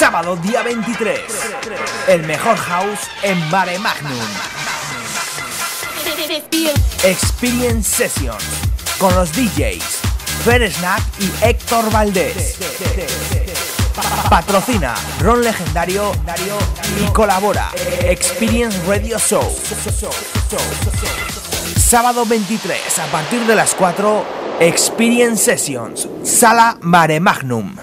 Sábado día 23, el mejor house en Mare Magnum. Experience Sessions con los DJs Fer Snack y Héctor Valdés. Patrocina Ron Legendario y colabora Experience Radio Show. Sábado 23 a partir de las 4, Experience Sessions, Sala Mare Magnum.